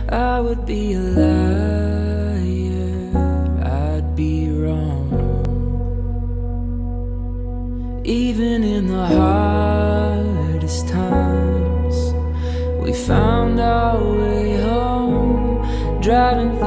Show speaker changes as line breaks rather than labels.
I would be a liar, I'd be wrong. Even in the hardest times, we found our way home, driving through